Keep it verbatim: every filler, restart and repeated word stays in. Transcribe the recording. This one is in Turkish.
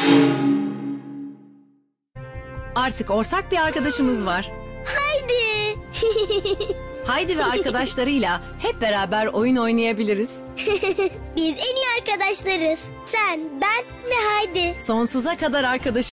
Artık ortak bir arkadaşımız var. Haydi. Haydi ve arkadaşlarıyla hep beraber oyun oynayabiliriz. Biz en iyi arkadaşlarız. Sen, ben ve Haydi. Sonsuza kadar arkadaş.